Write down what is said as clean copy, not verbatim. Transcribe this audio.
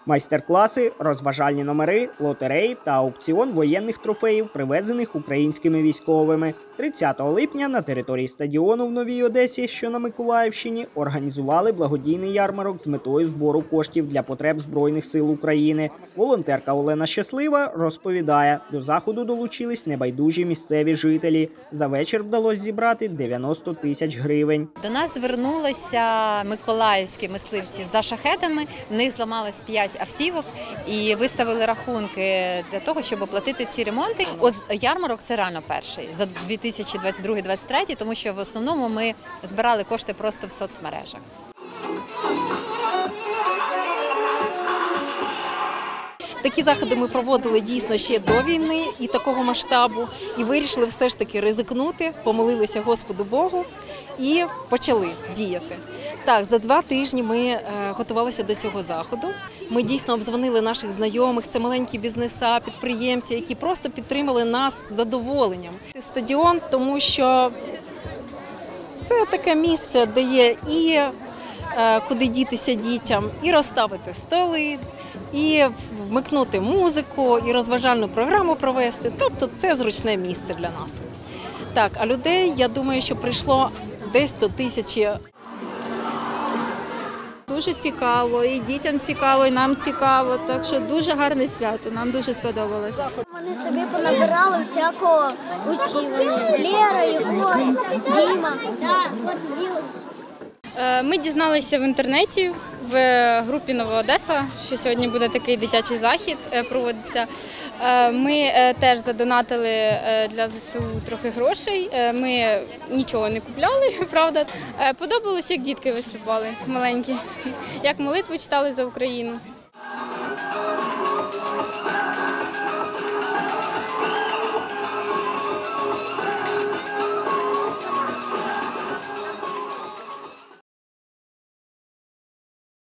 Майстер-класи, розважальні номери, лотереї та аукціон воєнних трофеїв, привезених українськими військовими. 30 липня на території стадіону в Новій Одесі, що на Миколаївщині, організували благодійний ярмарок з метою збору коштів для потреб Збройних сил України. Волонтерка Олена Щаслива розповідає, до заходу долучились небайдужі місцеві жителі. За вечір вдалося зібрати 90 тисяч гривень. До нас звернулися миколаївські мисливці за шахедами, в них зламалось 5 автівок і виставили рахунки для того, щоб оплатити ці ремонти. От ярмарок – це реально перший за 2022-2023, тому що в основному ми збирали кошти просто в соцмережах. Такі заходи ми проводили дійсно ще до війни і такого масштабу, і вирішили все ж таки ризикнути, помолилися Господу Богу і почали діяти. Так, за 2 тижні ми готувалися до цього заходу. Ми дійсно обдзвонили наших знайомих, це маленькі бізнеса, підприємці, які просто підтримали нас з задоволенням. Стадіон, тому що це таке місце, де є і куди дітися дітям, і розставити столи, і вмикнути музику, і розважальну програму провести. Тобто це зручне місце для нас. Так, а людей, я думаю, що прийшло десь до 1000. Дуже цікаво, і дітям цікаво, і нам цікаво, так що дуже гарне свято, нам дуже сподобалось. Вони собі понабирали всякого, усі вони, Лера, Єгор, Діма, от Вілс. Ми дізналися в інтернеті, в групі «Нова Одеса», що сьогодні буде такий дитячий захід проводиться. Ми теж задонатили для ЗСУ трохи грошей, ми нічого не купляли, правда. Подобалось, як дітки виступали маленькі, як молитву читали за Україну.